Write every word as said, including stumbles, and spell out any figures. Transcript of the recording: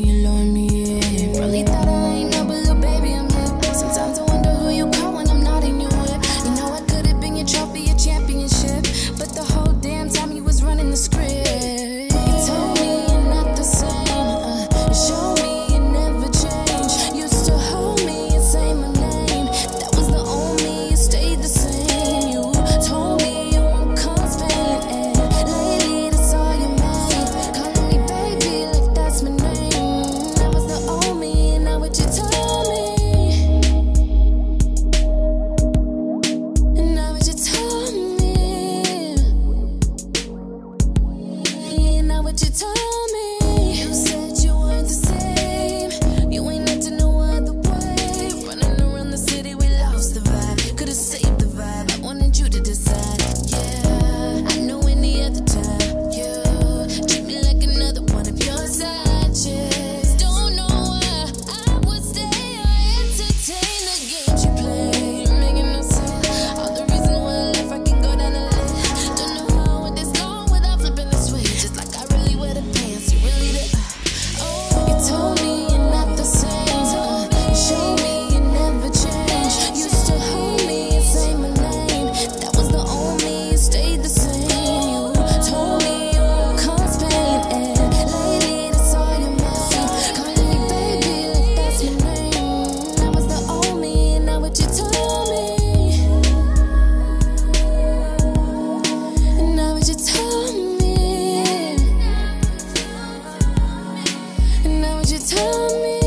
you lure me in. Probably thought I ain't no, but little baby, I'm hip. Sometimes I wonder who you call when I'm not in your whip. You know I could have been your trophy, your championship, but the whole damn time you was running the script. You told me you're not the same. Uh, you showed me you never change. Used to hold me and say my name. That was the old me, you stayed the same. You told me you won't cause pain, and lately that's all you made. Calling me baby like that's my name. That was the old me, and now what you told me. And now what you told me. And now what you told me. You said you weren't the same. You ain't acting no other way. Running around the city, we lost the vibe. Could've saved the vibe. I wanted you to decide. Yeah, I know any other time you treat me like another one of your side chicks. Don't know why I would stay or entertain the games you play. Making no sense. All the reason why I left, I can go down the list. Don't know how I went this long without flipping the switch. Just like I really wear the pants, you really the. Oh, you told me you're not the same. Uh, you showed me you never change. Used to hold me and say my name. That was the old me, you stayed the same. You told me you won't cause pain, and lately that's all you made. Calling me baby like that's my name. That was the old me, and now what you told me. And now what you told me. And now what you told me.